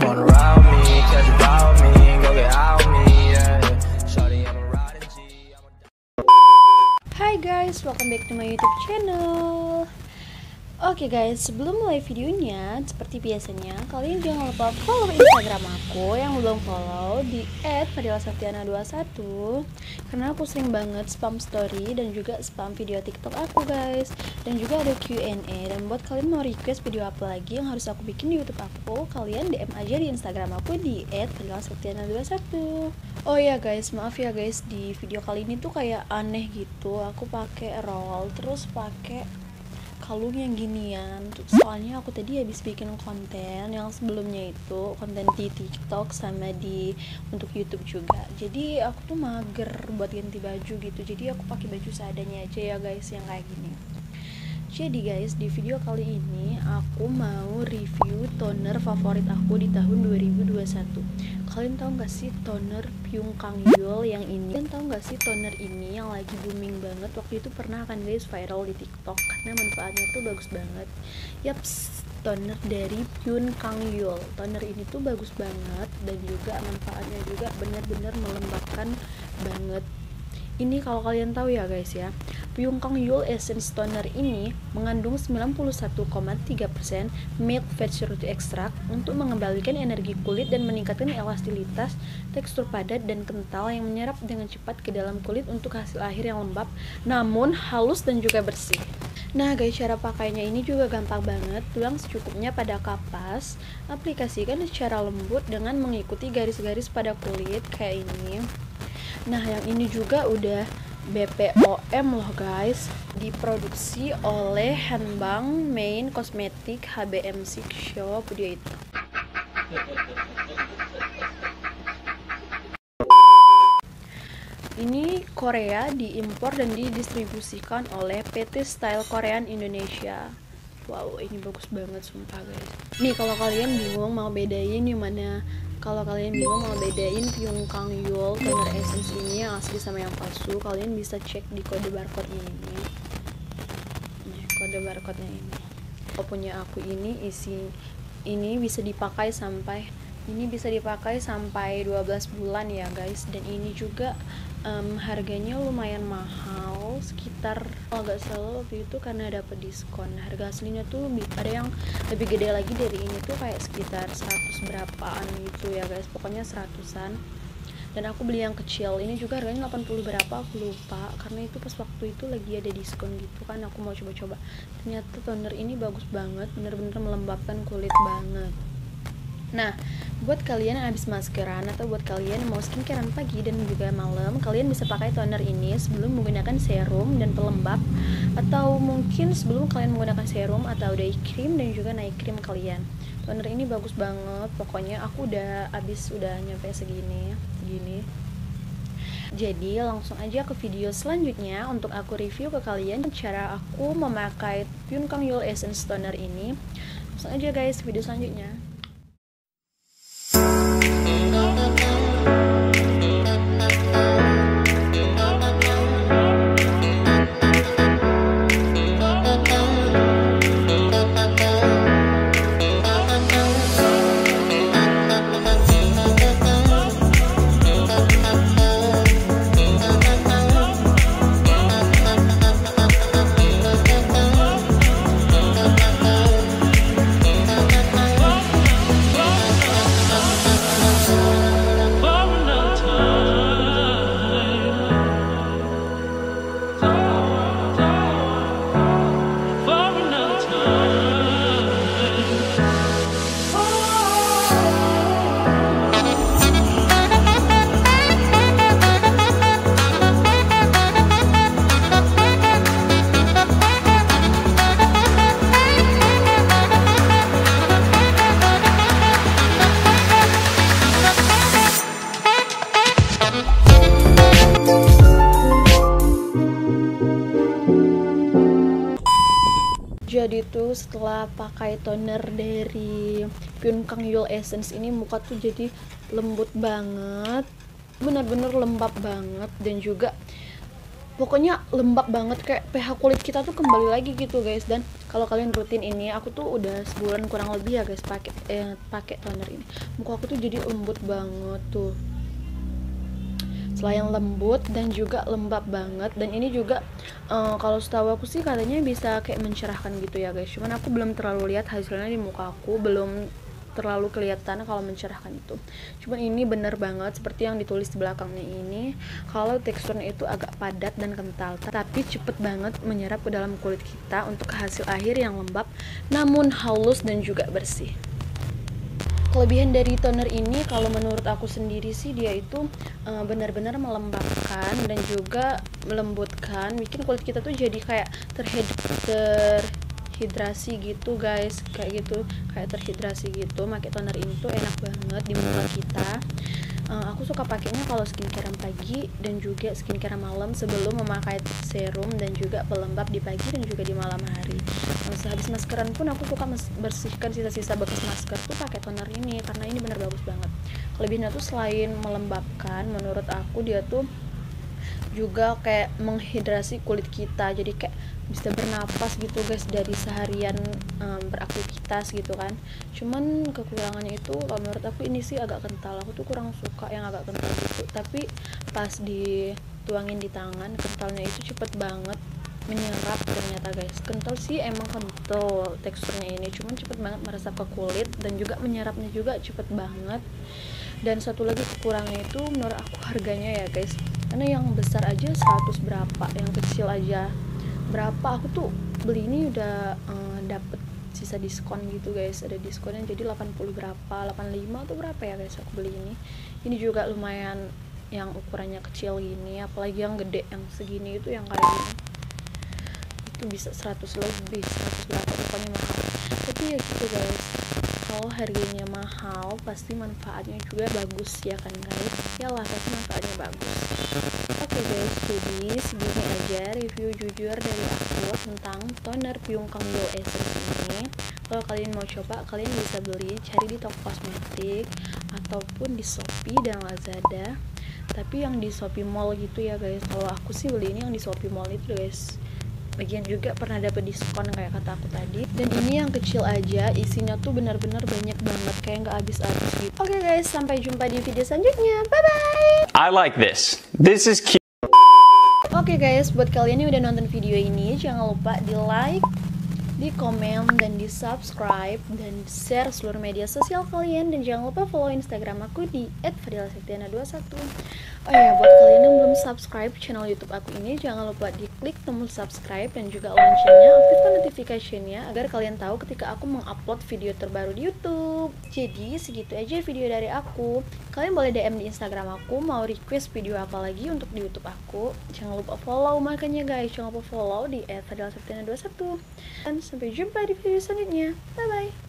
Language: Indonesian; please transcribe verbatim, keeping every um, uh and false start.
wanna ride with me, catch a vibe with me, go get out with me, yeah. Shawty, I'm a riding G, I'm a... Hai guys, welcome back to my YouTube channel. Oke guys, sebelum mulai videonya, seperti biasanya, kalian jangan lupa follow Instagram aku yang belum follow di et fadila septiana dua puluh satu, karena aku sering banget spam story dan juga spam video TikTok aku guys. Dan juga ada Q and A, dan buat kalian mau request video apa lagi yang harus aku bikin di YouTube aku, kalian D M aja di Instagram aku di et fadila septiana dua puluh satu. Oh ya guys, maaf ya guys, di video kali ini tuh kayak aneh gitu. Aku pakai roll terus pakai kalung yang ginian, soalnya aku tadi habis bikin konten yang sebelumnya itu konten di TikTok sama di untuk YouTube juga. Jadi aku tuh mager buat ganti baju gitu, jadi aku pakai baju seadanya aja ya guys, yang kayak gini. Jadi guys, di video kali ini aku mau review toner favorit aku di tahun dua ribu dua puluh satu. Kalian tahu gak sih toner Pyung Kang Yul yang ini? Kalian tahu gak sih toner ini yang lagi booming banget? Waktu itu pernah kan guys viral di TikTok karena manfaatnya tuh bagus banget. Yaps, toner dari Pyung Kang Yul. Toner ini tuh bagus banget dan juga manfaatnya juga benar-benar melembabkan banget. Ini kalau kalian tahu ya guys ya, Pyung Kang Yul Essence Toner ini mengandung sembilan puluh satu koma tiga persen milk vegetable extract untuk mengembalikan energi kulit dan meningkatkan elastisitas, tekstur padat dan kental yang menyerap dengan cepat ke dalam kulit untuk hasil akhir yang lembab namun halus dan juga bersih. Nah guys, cara pakainya ini juga gampang banget. Tuang secukupnya pada kapas, aplikasikan secara lembut dengan mengikuti garis-garis pada kulit kayak ini. Nah yang ini juga udah B P O M loh guys, diproduksi oleh Hanbang Main Cosmetic H B M six Shop, dia itu. Ini Korea, diimpor dan didistribusikan oleh P T Style Korean Indonesia. Wow, ini bagus banget sumpah guys. Nih kalau kalian bingung mau bedain yang mana, kalau kalian bingung mau bedain Pyung Kang Yul toner essence ini yang asli sama yang palsu, kalian bisa cek di kode barcode ini. Nih, kode barcode-nya ini. Kalau punya aku ini isi ini bisa dipakai sampai ini bisa dipakai sampai dua belas bulan ya guys. Dan ini juga um, harganya lumayan mahal, sekitar kalau nggak salah waktu itu karena dapat diskon. Harga aslinya tuh lebih, ada yang lebih gede lagi dari ini tuh kayak sekitar seratus berapaan gitu ya guys, pokoknya seratusan. Dan aku beli yang kecil ini juga harganya delapan puluh berapa aku lupa, karena itu pas waktu itu lagi ada diskon gitu kan, aku mau coba-coba. Ternyata toner ini bagus banget, bener-bener melembabkan kulit banget. Nah, buat kalian yang habis maskeran atau buat kalian yang mau skincarean pagi dan juga malam, kalian bisa pakai toner ini sebelum menggunakan serum dan pelembab, atau mungkin sebelum kalian menggunakan serum atau day cream dan juga night cream kalian. Toner ini bagus banget, pokoknya aku udah habis udah nyampe segini, segini. Jadi langsung aja ke video selanjutnya untuk aku review ke kalian cara aku memakai Pyung Kang Yul Essence Toner ini. Langsung aja guys, video selanjutnya. Jadi tuh setelah pakai toner dari Pyung Kang Yul Essence ini, muka tuh jadi lembut banget, bener-bener lembab banget, dan juga pokoknya lembab banget, kayak pH kulit kita tuh kembali lagi gitu guys. Dan kalau kalian rutin ini, aku tuh udah sebulan kurang lebih ya guys pakai eh, pakai toner ini. Muka aku tuh jadi lembut banget tuh. Selain lembut dan juga lembab banget, dan ini juga uh, kalau setahu aku sih katanya bisa kayak mencerahkan gitu ya guys. Cuman aku belum terlalu lihat hasilnya di muka aku, belum terlalu kelihatan kalau mencerahkan itu. Cuman ini bener banget seperti yang ditulis di belakangnya ini, kalau teksturnya itu agak padat dan kental, tapi cepet banget menyerap ke dalam kulit kita untuk hasil akhir yang lembab namun halus dan juga bersih. Kelebihan dari toner ini kalau menurut aku sendiri sih, dia itu uh, benar-benar melembabkan dan juga melembutkan, bikin kulit kita tuh jadi kayak terhid terhidrasi gitu guys, kayak gitu, kayak terhidrasi gitu. Pakai toner ini tuh enak banget di muka kita. Uh, aku suka pakainya kalau skincare pagi dan juga skincare malam sebelum memakai serum dan juga pelembab di pagi dan juga di malam hari. Uh, sehabis maskeran pun aku suka bersihkan sisa-sisa bekas masker tuh pakai toner ini, karena ini benar bagus banget. Kelebihannya tuh selain melembabkan, menurut aku dia tuh juga kayak menghidrasi kulit kita, jadi kayak bisa bernapas gitu guys dari seharian um, beraktivitas gitu kan. Cuman kekurangannya itu kalau menurut aku ini sih agak kental, aku tuh kurang suka yang agak kental gitu. Tapi pas dituangin di tangan, kentalnya itu cepet banget menyerap ternyata guys. Kental sih emang kental teksturnya ini, cuman cepet banget meresap ke kulit dan juga menyerapnya juga cepet banget. Dan satu lagi kekurangannya itu menurut aku harganya ya guys, karena yang besar aja seratus berapa, yang kecil aja berapa. Aku tuh beli ini udah uh, dapet sisa diskon gitu guys, ada diskonnya jadi delapan puluh berapa, delapan puluh lima atau berapa ya guys aku beli ini. Ini juga lumayan yang ukurannya kecil gini, apalagi yang gede yang segini itu yang kayak gini itu bisa seratus lebih, seratus berapa, pokoknya mahal. Tapi ya gitu guys, kalau harganya mahal pasti manfaatnya juga bagus ya kan guys, yalah pasti manfaatnya bagus. Oke okay guys, jadi segini aja review jujur dari aku tentang toner Pyunkang Glow Essence ini. Kalau kalian mau coba, kalian bisa beli, cari di toko kosmetik ataupun di Shopee dan Lazada. Tapi yang di Shopee Mall gitu ya guys, kalau aku sih beli ini yang di Shopee Mall itu guys. Bagian juga pernah dapet diskon kayak kata aku tadi. Dan ini yang kecil aja, isinya tuh benar-benar banyak banget, kayak nggak habis-habis gitu. Oke okay guys, sampai jumpa di video selanjutnya. Bye bye. I like this. This is cute. Oke okay guys, buat kalian yang udah nonton video ini, jangan lupa di like, di komen, dan di subscribe, dan share seluruh media sosial kalian. Dan jangan lupa follow Instagram aku di et fadila septiana dua puluh satu. Oh ya, buat kalian yang belum subscribe channel YouTube aku ini, jangan lupa diklik tombol subscribe dan juga loncengnya, aktifkan notification-nya agar kalian tahu ketika aku mengupload video terbaru di YouTube. Jadi segitu aja video dari aku. Kalian boleh D M di Instagram aku mau request video apa lagi untuk di YouTube aku. Jangan lupa follow, makanya guys, jangan lupa follow di et fadila septiana dua puluh satu. Dan sampai jumpa di video selanjutnya. Bye bye.